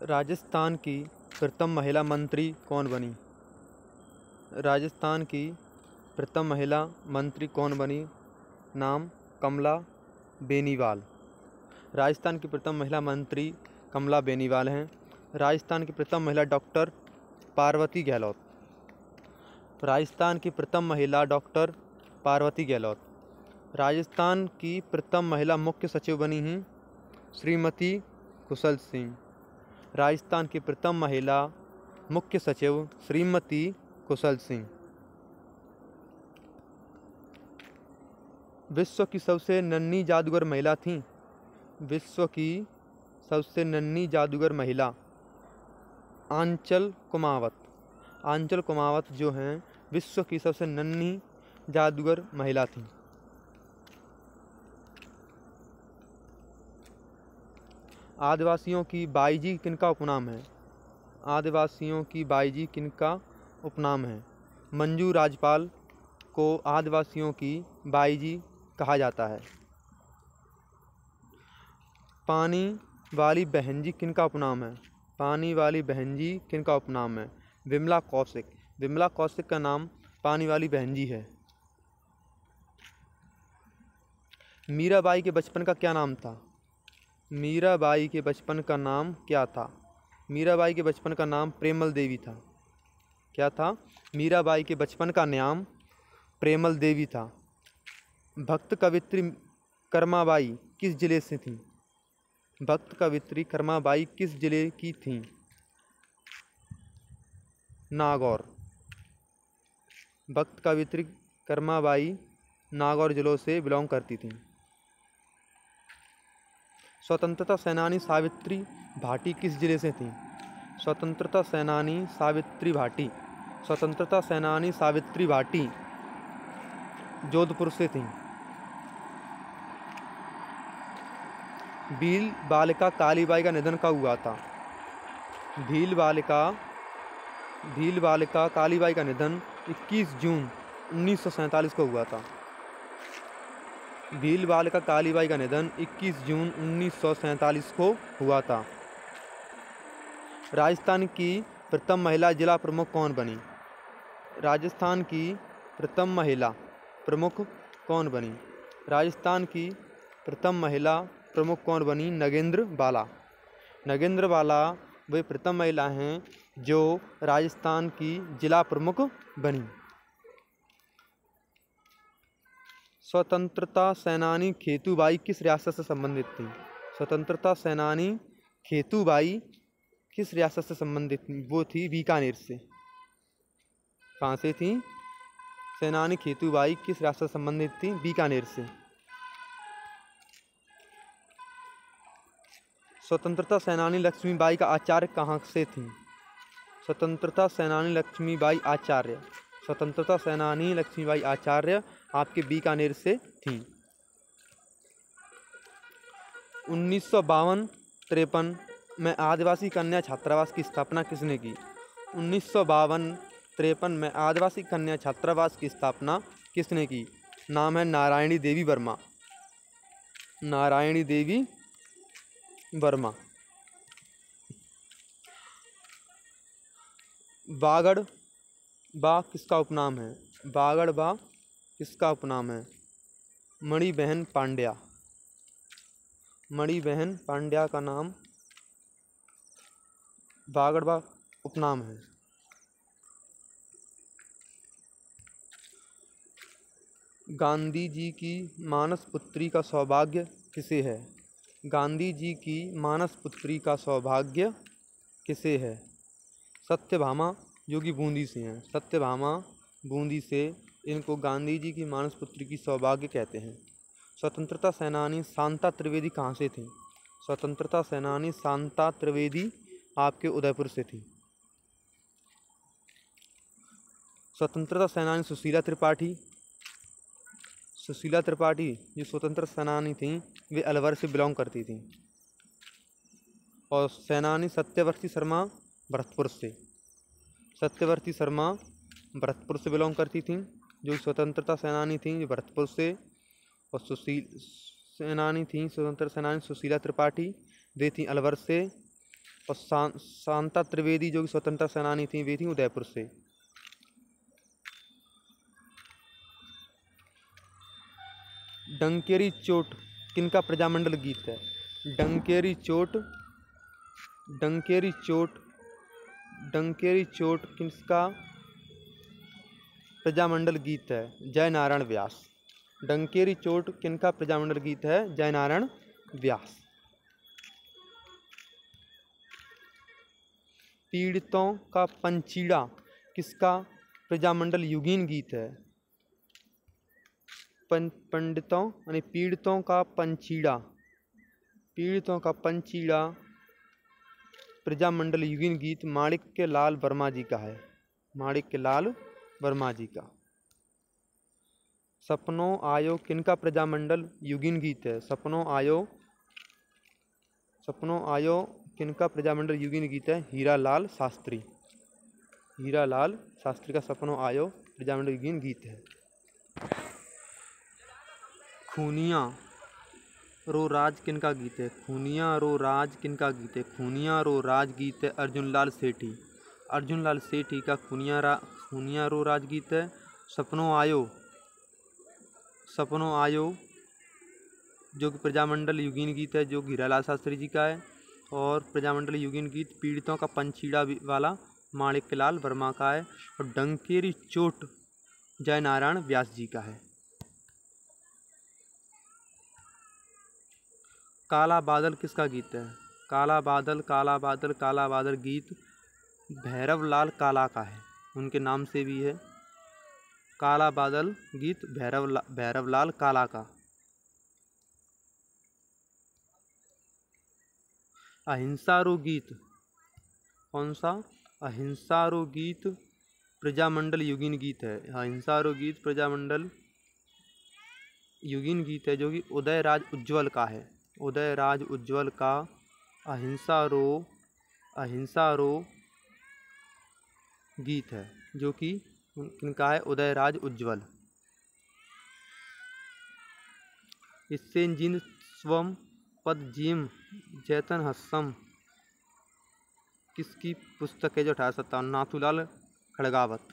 राजस्थान की प्रथम महिला मंत्री कौन बनी? राजस्थान की प्रथम महिला मंत्री कौन बनी? नाम कमला बेनीवाल। राजस्थान की प्रथम महिला मंत्री कमला बेनीवाल हैं। राजस्थान की प्रथम महिला डॉक्टर पार्वती गहलोत। राजस्थान की प्रथम महिला डॉक्टर पार्वती गहलोत। राजस्थान की प्रथम महिला मुख्य सचिव बनी हैं श्रीमती कुशल सिंह। राजस्थान की प्रथम महिला मुख्य सचिव श्रीमती कुशल सिंह। विश्व की सबसे नन्ही जादूगर महिला थीं। विश्व की सबसे नन्ही जादूगर महिला आंचल कुमावत। आंचल कुमावत जो हैं विश्व की सबसे नन्ही जादूगर महिला थीं। आदिवासियों की बाईजी किनका उपनाम है? आदिवासियों की बाईजी किनका उपनाम है? मंजू राजपाल को आदिवासियों की बाईजी कहा जाता है। पानी वाली बहन जी किनका उपनाम है? पानी वाली बहन जी किनका उपनाम है? विमला कौशिक। विमला कौशिक का नाम पानी वाली बहन जी है। मीराबाई के बचपन का क्या नाम था? मीराबाई के बचपन का नाम क्या था? मीराबाई के बचपन का नाम प्रेमल देवी था। क्या था? मीराबाई के बचपन का नाम प्रेमल देवी था। भक्त कवित्री कर्माबाई किस जिले से थीं? भक्त कवित्री कर्माबाई किस जिले की थीं? नागौर। भक्त कवित्री कर्माबाई नागौर जिलों से बिलोंग करती थीं। स्वतंत्रता सेनानी सावित्री भाटी किस जिले से थीं? स्वतंत्रता सेनानी सावित्री भाटी। स्वतंत्रता सेनानी सावित्री भाटी जोधपुर से थीं। भील बालिका कालीबाई का निधन कब हुआ था? भील बालिका कालीबाई का निधन 21 जून 1947 को हुआ था। भील बालिका कालीबाई का निधन 21 जून 1947 को हुआ था। राजस्थान की प्रथम महिला जिला प्रमुख कौन बनी? राजस्थान की प्रथम महिला प्रमुख कौन बनी? राजस्थान की प्रथम महिला प्रमुख कौन बनी? नगेंद्र बाला। नगेंद्र बाला वे प्रथम महिला हैं जो राजस्थान की जिला प्रमुख बनी। स्वतंत्रता सेनानी खेतूबाई किस रियासत से संबंधित थी? स्वतंत्रता सेनानी खेतूबाई किस रियासत से संबंधित थी? वो थी बीकानेर से। कहाँ से थी? सेनानी खेतूबाई किस रियासत से संबंधित थी? बीकानेर से। स्वतंत्रता सेनानी लक्ष्मीबाई का आचार्य कहाँ से थी? स्वतंत्रता सेनानी लक्ष्मीबाई आचार्य। स्वतंत्रता सेनानी लक्ष्मीबाई आचार्य आपके बीकानेर से थी। 1952-53 में आदिवासी कन्या छात्रावास की स्थापना किसने की? 1952-53 में आदिवासी कन्या छात्रावास की स्थापना किसने की? नाम है नारायणी देवी वर्मा। नारायणी देवी वर्मा। बागड़ बा किसका उपनाम है? बागड़ बा किसका उपनाम है? मणिबहन पांड्या। मणिबहन पांड्या का नाम बागड़बा उपनाम है। गांधी जी की मानस पुत्री का सौभाग्य किसे है? गांधी जी की मानस पुत्री का सौभाग्य किसे है? सत्यभामा जो कि बूंदी से हैं। सत्यभामा बूंदी से इनको गांधी जी की मानस पुत्री की सौभाग्य कहते हैं। स्वतंत्रता सेनानी शांता त्रिवेदी कहाँ से थी? स्वतंत्रता सेनानी शांता त्रिवेदी आपके उदयपुर से थी। स्वतंत्रता सेनानी सुशीला त्रिपाठी। सुशीला त्रिपाठी जो स्वतंत्र सेनानी थीं वे अलवर से बिलोंग करती थीं। और सेनानी सत्यवर्ती शर्मा भरतपुर से। सत्यवर्ती शर्मा भरतपुर से बिलोंग करती थीं जो स्वतंत्रता सेनानी थीं जो भरतपुर से। और स्वतंत्र सेनानी सुशीला त्रिपाठी वे थीं अलवर से। और शांता त्रिवेदी जो कि स्वतंत्रता सेनानी थी, वे थी उदयपुर से। डंकेरी चोट किनका प्रजामंडल गीत है? डंकेरी चोट किसका प्रजामंडल गीत है? जयनारायण व्यास। डंकेरी चोट किनका प्रजामंडल गीत है? जयनारायण व्यास। पीड़ितों का पंचीड़ा किसका प्रजामंडल युगीन गीत है? पीड़ितों का पंचीड़ा प्रजामंडल युगीन गीत माणिक्य लाल वर्मा जी का है। माणिक्य लाल वर्मा जी का। सपनों आयो किनका प्रजामंडल युगीन गीत है? सपनों आयो किनका प्रजामंडल युगीन गीत है? हीरालाल शास्त्री। हीरालाल शास्त्री का सपनों आयो प्रजामंडल युगीन गीत है। खूनिया रो राज किनका गीत है? खूनिया रो राज किनका गीत है? खूनिया रो राज गीत है अर्जुनलाल सेठी। अर्जुनलाल सेठी का खूनिया रो राज गीत है। सपनों आयो जो कि प्रजामंडल युगीन गीत है, जो हीरालाल शास्त्री जी का है। और प्रजामंडल युगीन गीत पीड़ितों का पंचीड़ा वाला माणिक्यलाल वर्मा का है। और डंकेरी चोट जयनारायण व्यास जी का है। काला बादल किसका गीत है? काला बादल गीत भैरवलाल काला का है, उनके नाम से भी है। काला बादल गीत भैरवलाल काला का। अहिंसारो गीत कौन सा? अहिंसारो गीत प्रजामंडल युगीन गीत है। अहिंसारो गीत प्रजामंडल युगीन गीत है, जो कि उदयराज उज्ज्वल का है। उदयराज उज्ज्वल का अहिंसारो गीत है, जो कि किनका है? उदयराज उज्ज्वल। इससे जिन स्वम पद जीम जैतन हस्सम किसकी पुस्तक है? जो 1857 नाथूलाल खड़गावत।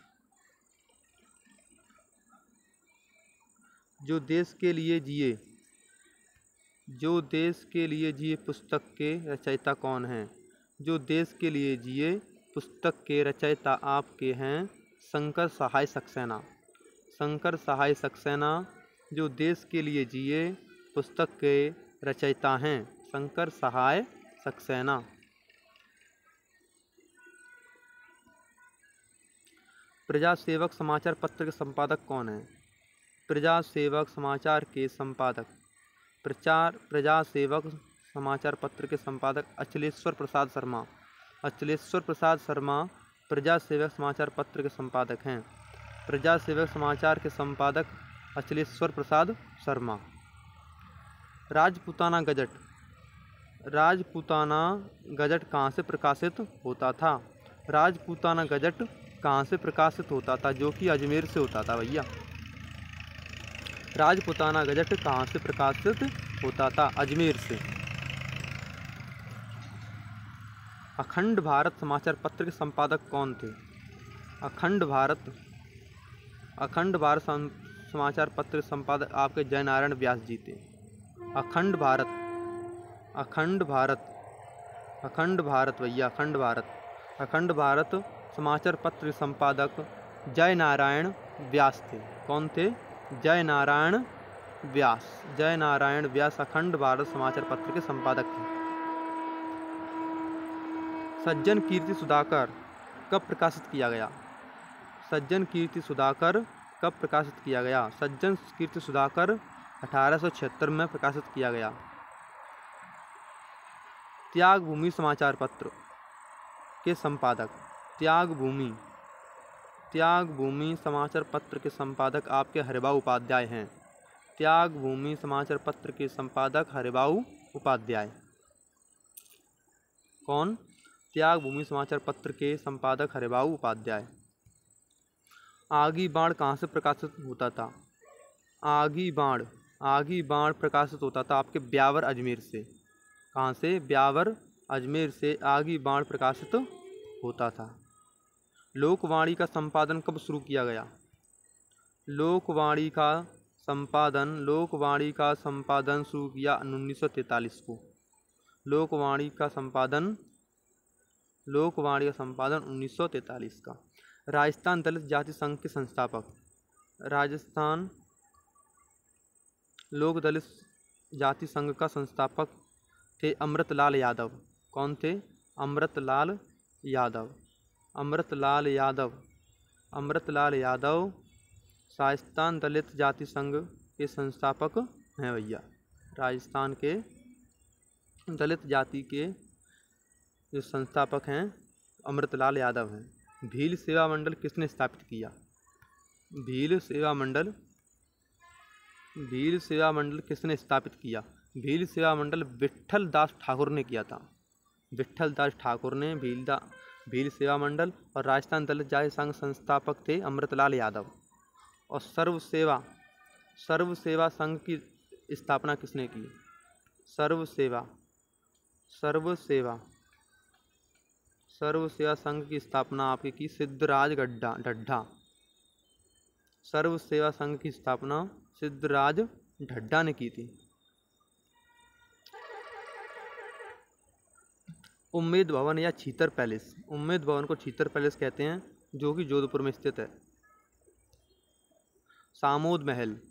जो देश के लिए जिए पुस्तक के रचयिता कौन हैं? जो देश के लिए जिए पुस्तक के रचयिता आपके हैं शंकर सहाय सक्सेना। शंकर सहाय सक्सेना जो देश के लिए जिए पुस्तक के रचयिता हैं शंकर सहाय सक्सेना। प्रजासेवक समाचार पत्र के संपादक कौन है? प्रजासेवक समाचार के संपादक प्रजासेवक समाचार पत्र के संपादक अचलेश्वर प्रसाद शर्मा। अचलेश्वर प्रसाद शर्मा प्रजासेवक समाचार पत्र के संपादक हैं। प्रजासेवक समाचार के संपादक अचलेश्वर प्रसाद शर्मा। राजपूताना गजट कहाँ से प्रकाशित होता था? राजपूताना गजट कहाँ से प्रकाशित होता था? जो कि अजमेर से होता था भैया। राजपूताना गजट कहाँ से प्रकाशित होता था? अजमेर से। अखंड भारत समाचार पत्र के संपादक कौन थे? अखंड भारत समाचार पत्र के संपादक आपके जयनारायण व्यास जी थे। अखंड भारत समाचार पत्र के संपादक जयनारायण व्यास थे। कौन थे? जयनारायण व्यास अखंड भारत समाचार पत्र के संपादक थे। सज्जन कीर्ति सुधाकर कब प्रकाशित किया गया? सज्जन कीर्ति सुधाकर कब प्रकाशित किया गया? सज्जन कीर्ति सुधाकर 1876 में प्रकाशित किया गया। त्यागभूमि समाचार पत्र के संपादक त्यागभूमि समाचार पत्र के संपादक आपके हरिभाऊ उपाध्याय हैं। त्यागभूमि समाचार पत्र के संपादक हरिभाऊ उपाध्याय। कौन? त्यागभूमि समाचार पत्र के संपादक हरिभाऊ उपाध्याय। आगी बाण कहाँ से प्रकाशित होता था? आगी बाण प्रकाशित होता था आपके ब्यावर अजमेर से। कहाँ से? ब्यावर अजमेर से आगे बाण प्रकाशित होता था। लोकवाणी का संपादन कब शुरू किया गया? लोकवाणी का संपादन शुरू किया 1943 को। लोकवाणी का संपादन 1943 का। राजस्थान दलित जाति संघ के संस्थापक? राजस्थान लोक दलित जाति संघ का संस्थापक थे अमृतलाल यादव। कौन थे? अमृतलाल यादव। अमृतलाल यादव राजस्थान दलित जाति संघ के संस्थापक हैं भैया। राजस्थान के दलित जाति के जो संस्थापक हैं अमृतलाल यादव हैं। भील सेवा मंडल किसने स्थापित किया? भील सेवा मंडल किसने स्थापित किया? भील सेवा मंडल विट्ठल दास ठाकुर ने किया था। विट्ठल दास ठाकुर ने भील सेवा मंडल। और राजस्थान दलित जाति संघ संस्थापक थे अमृतलाल यादव। और सर्व सेवा संघ की स्थापना किसने की? सर्व सेवा संघ की स्थापना आपकी की सिद्धराज ढड्ढा। सर्व सेवा संघ की स्थापना सिद्धराज ढड्ढा ने की थी। उम्मेद भवन या छीतर पैलेस? उम्मेद भवन को छीतर पैलेस कहते हैं, जो कि जोधपुर में स्थित है। सामोद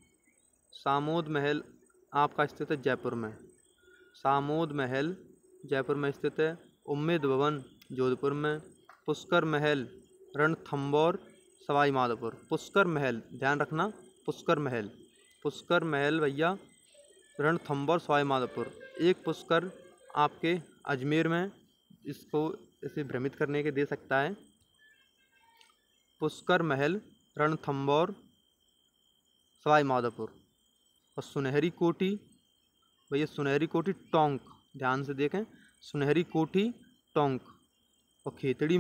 महल आपका स्थित है जयपुर में। सामोद महल जयपुर में स्थित है। उम्मेद भवन जोधपुर में। पुष्कर महल रणथंभौर सवाई माधोपुर। पुष्कर महल, ध्यान रखना, पुष्कर महल भैया रणथंभौर सवाई माधोपुर। एक पुष्कर आपके अजमेर में, इसको इसे भ्रमित करने के दे सकता है। पुष्कर महल रणथंभौर सवाई माधोपुर। और सुनहरी कोठी भैया, सुनहरी कोठी टोंक, ध्यान से देखें, सुनहरी कोठी टोंक। और खेतड़ी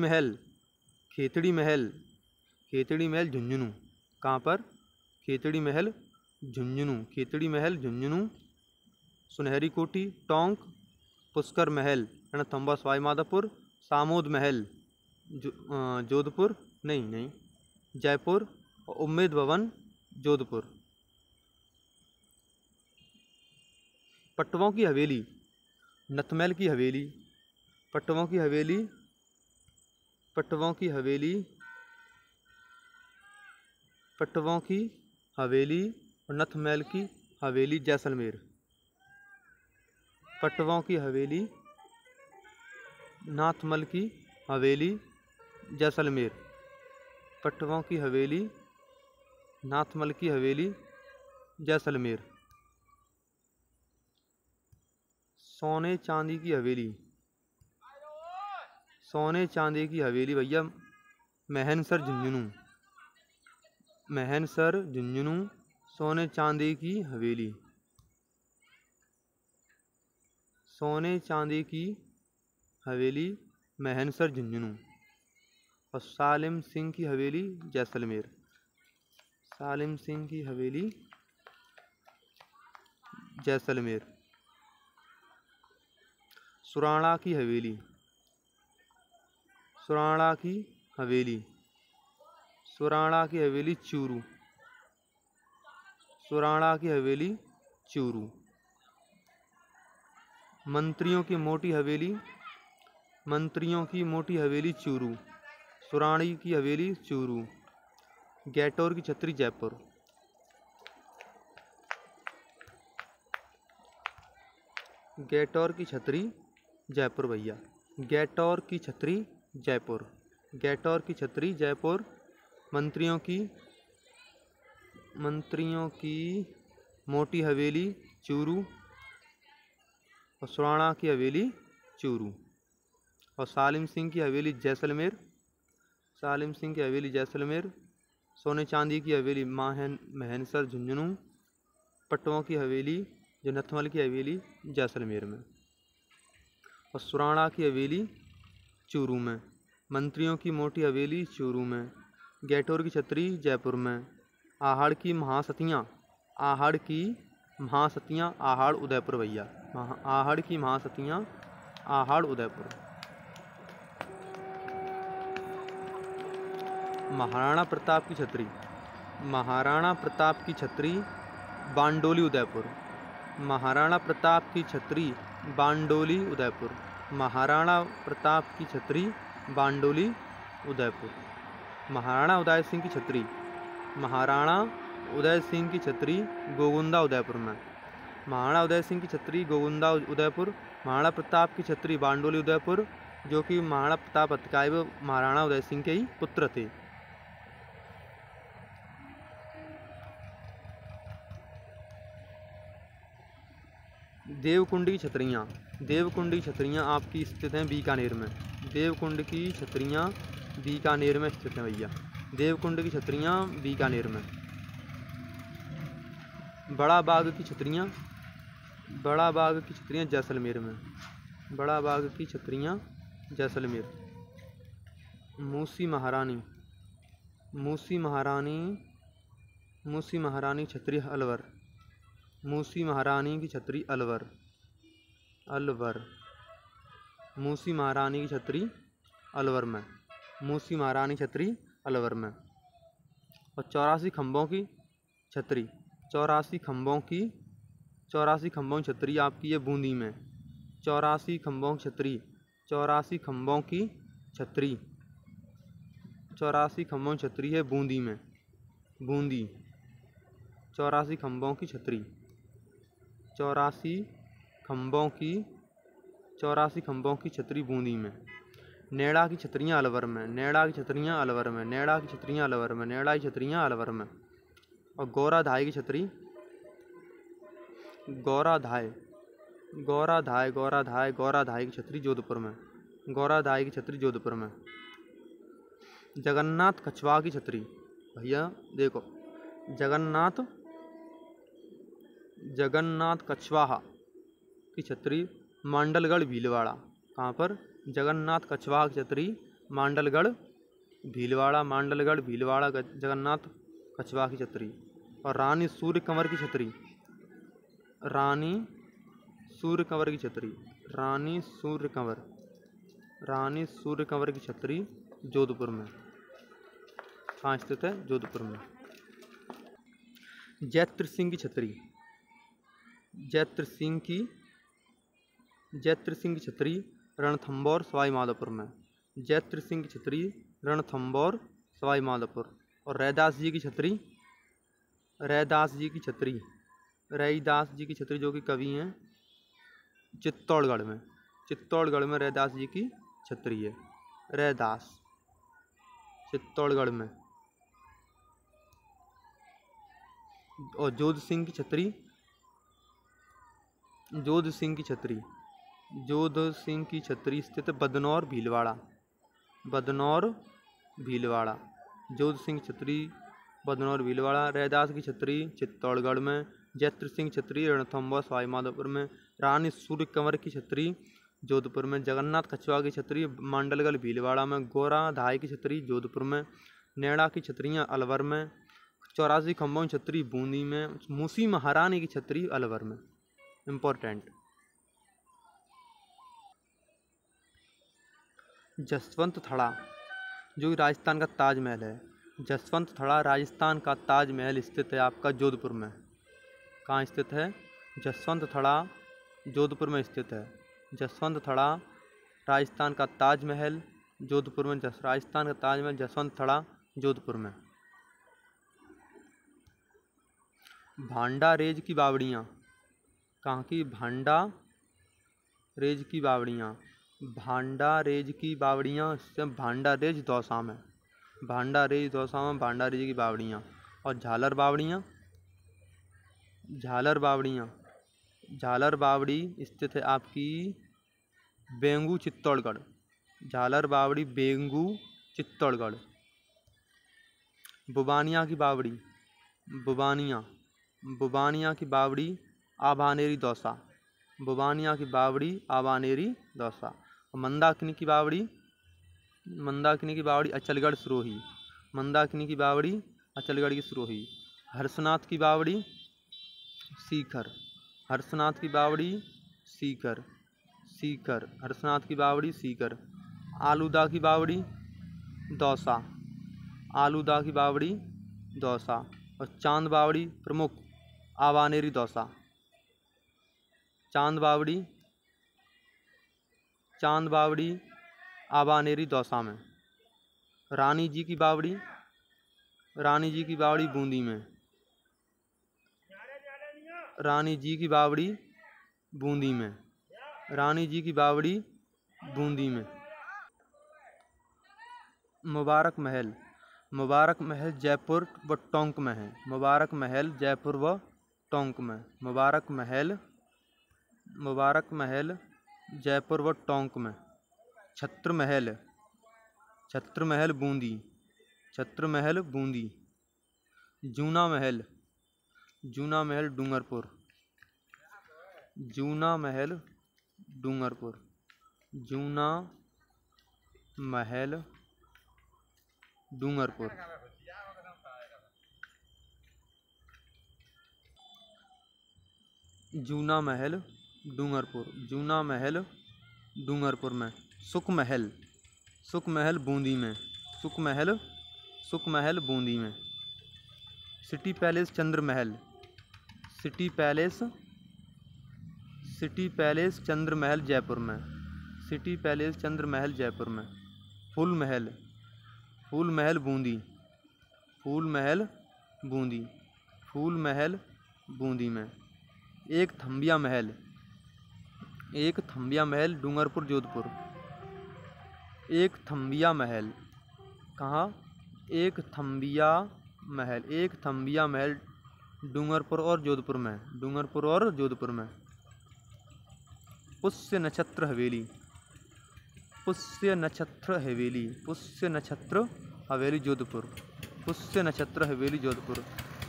महल झुंझुनू। कहाँ पर? खेतड़ी महल झुंझुनू। सुनहरी कोठी टोंक, पुष्कर महल रणथंभौर सवाई माधोपुर, सामोद महल जोधपुर नहीं जयपुर, और उम्मेद भवन जोधपुर। पट्टवों की हवेली, नथमैल की हवेली, पट्टवों की हवेली और नथमैल की हवेली जैसलमेर। पट्टवों की हवेली, नाथमल की हवेली जैसलमेर। पट्टवों की हवेली, नाथमल की हवेली जैसलमेर। सोने चांदी की हवेली भैया महनसर झुंझुनू। सोने चांदी की हवेली महनसर झुंझुनू। और सालिम सिंह की हवेली जैसलमेर। सुराणा की हवेली चूरू। मंत्रियों की मोटी हवेली चूरू। सुराणी की हवेली चूरू। गैटोर की छतरी जयपुर। गैटोर की छतरी जयपुर। मंत्रियों की मोटी हवेली चूरू और सुराणा की हवेली चूरू। और सालिम सिंह की हवेली जैसलमेर। सोने चांदी की हवेली महनसर झुंझुनू। पट्टवों की हवेली जो नथमल की हवेली जैसलमेर में। और सुराणा की हवेली चूरू में। मंत्रियों की मोटी हवेली चूरू में। गैटोर की छतरी जयपुर में। आहड़ की महासतियाँ आहड़ उदयपुर भैया। आहड़ की महासतियाँ आहाड़ उदयपुर। महाराणा प्रताप की छतरी, महाराणा प्रताप की छतरी बांडोली उदयपुर। महाराणा प्रताप की छतरी बांडोली उदयपुर। महाराणा प्रताप की छतरी बांडोली उदयपुर। महाराणा उदय सिंह की छतरी, महाराणा उदय सिंह की छतरी गोगुंदा उदयपुर में। महाराणा उदय सिंह की छतरी गोगुंदा उदयपुर। महाराणा प्रताप की छतरी बांडोली उदयपुर, जो कि महाराणा प्रताप अतिकाय व महाराणा उदय सिंह के ही पुत्र थे। देवकुंड की छतरियाँ, देवकुंड की छतरियाँ आपकी स्थित हैं बीकानेर में। देवकुंड की छतरियाँ बीकानेर में स्थित हैं भैया। देवकुंड की छतरियाँ बीकानेर में। बड़ा बाग की छतरियाँ, बड़ा बाग की छतरियाँ जैसलमेर में। बड़ा बाग की छतरियाँ जैसलमेर। मूसी महारानी, मूसी महारानी, मूसी महारानी छतरी अलवर। मूसी महारानी की छतरी अलवर, अलवर। मूसी महारानी की छतरी अलवर में। मूसी महारानी छतरी अलवर में। और 84 खंभों की छतरी, 84 खंभों की, 84 खंभों की छतरी आपकी है बूंदी में। 84 खंभों की छतरी, 84 खंभों की छतरी, 84 खंभों की छतरी है बूंदी में। बूंदी 84 खंभों की छतरी, 84 खंभों की, 84 खंभों की छतरी बूंदी में। नेड़ा की छतरियाँ अलवर में। नेड़ा की छतरियाँ अलवर में। नेड़ा की छतरियाँ अलवर में। नेड़ा की छतरियाँ अलवर में। और गौरा धाय की छतरी, गौरा धाय, गौरा धाय, गौरा धाय, गौरा धाय की छतरी जोधपुर में। गौरा धाय की छतरी जोधपुर में। जगन्नाथ कछवाहा की छतरी भैया देखो, जगन्नाथ, जगन्नाथ कछवाहा की छतरी मांडलगढ़ भीलवाड़ा। कहाँ पर? जगन्नाथ कछवाहा की छतरी मांडलगढ़ भीलवाड़ा। मांडलगढ़ भीलवाड़ा जगन्नाथ कछवाहा की छतरी। और रानी सूर्य कंवर की छतरी, रानी सूर्य कंवर की छतरी, रानी सूर्य कंवर, रानी सूर्य कंवर की छतरी जोधपुर में। कहाँ स्थित है? जोधपुर में। जैत्र सिंह की छतरी, जैत्र सिंह की, जैत्र सिंह की छतरी रणथंभौर सवाई माधोपुर में। जैत्र सिंह की छतरी रणथंभौर सवाई माधोपुर। और रैदास जी की छतरी, रैदास जी की छतरी, रैदास जी की छतरी जो कि कवि हैं, चित्तौड़गढ़ में। चित्तौड़गढ़ में रैदास जी की छतरी है। रैदास चित्तौड़गढ़ में। और जोध सिंह की छतरी, जोध सिंह की छतरी, जोध सिंह की छतरी स्थित बदनौर भीलवाड़ा। बदनौर भीलवाड़ा। जोध सिंह छतरी बदनौर भीलवाड़ा। रैदास की छतरी चित्तौड़गढ़ में। जैत्र सिंह छतरी रणथंभौर सवाई माधोपुर में। रानी सूर्य कंवर की छतरी जोधपुर में। जगन्नाथ कछवाहा की छतरी मांडलगढ़ भीलवाड़ा में। गौरा धाय की छतरी जोधपुर में। नेड़ा की छतरियाँ अलवर में। 84 खंभों की छतरी बूंदी में। मूसी महारानी की छतरी अलवर में। इम्पोर्टेंट। जसवंत थड़ा जो कि राजस्थान का ताजमहल है। जसवंत थड़ा राजस्थान का ताजमहल स्थित है आपका जोधपुर में। कहाँ स्थित है? जसवंत थड़ा जोधपुर में स्थित है। जसवंत थड़ा राजस्थान का ताजमहल जोधपुर में। राजस्थान का ताजमहल जसवंत थड़ा जोधपुर में। भांडा रेज की बावड़ियाँ, कहाँ की? भांडा रेज की बावड़ियाँ। भांडा रेज की बावड़ियाँ भांडा रेज दौसा में। भांडा रेज दौसा में भांडा रेज की बावड़ियाँ। और झालर बावड़ियाँ, झालर बावड़ियाँ, झालर बावड़ी स्थित है आपकी बेंगू चित्तौड़गढ़। झालर बावड़ी बेंगू चित्तौड़गढ़। बुबानिया की बावड़ी, बुबानिया, बुबानिया की बावड़ी आभानेरी दौसा। बुबानिया की बावड़ी आभानेरी दौसा। मंदाकिनी की बावड़ी, मंदाकिनी की बावड़ी अचलगढ़ सिरोही। मंदाकिनी की बावड़ी अचलगढ़ की सिरोही। हर्षनाथ की बावड़ी सीकर। हर्षनाथ की बावड़ी सीकर। सीकर, हर्षनाथ की बावड़ी सीकर। आलूदा की बावड़ी दौसा, आलूदा की बावड़ी दौसा। और चांद बावड़ी प्रमुख आवानेरी दौसा, चांद बावड़ी आवानेरी दौसा में। रानी जी की बावड़ी बूंदी में, रानी जी की बावड़ी बूंदी में, रानी जी की बावड़ी बूंदी में। मुबारक महल, मुबारक महल जयपुर व टोंक में है, मुबारक महल जयपुर व टोंक में। मुबारक महल जयपुर व टोंक में। छत्र महल बूंदी, छत्र महल बूंदी। जूना महल डूंगरपुर, जूना महल डूंगरपुर, जूना महल डूंगरपुर। जूना महल डूंगरपुर, जूना महल डूंगरपुर में। सुख महल बूंदी में, सुख महल बूंदी में। सिटी पैलेस चंद्र महल, सिटी पैलेस चंद्र महल जयपुर में, सिटी पैलेस चंद्र महल जयपुर में। फूल महल बूंदी, फूल महल बूंदी में। एक थम्बिया महल डूंगरपुर जोधपुर, एक थम्बिया महल कहाँ? एक थम्बिया महल डूंगरपुर और जोधपुर में, डूंगरपुर और जोधपुर में। पुष्य नक्षत्र हवेली, पुष्य नक्षत्र हवेली जोधपुर, पुष्य नक्षत्र हवेली जोधपुर।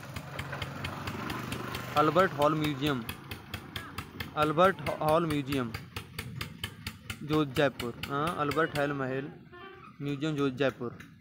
अल्बर्ट हॉल म्यूजियम जो जयपुर, अल्बर्ट हॉल महल म्यूजियम जो जयपुर।